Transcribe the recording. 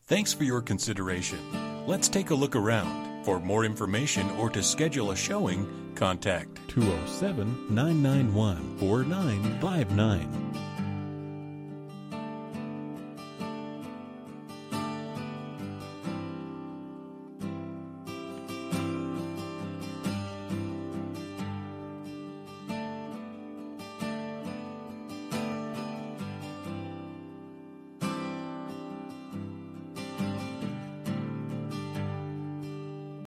Thanks for your consideration. Let's take a look around. For more information or to schedule a showing, contact 207-991-4959.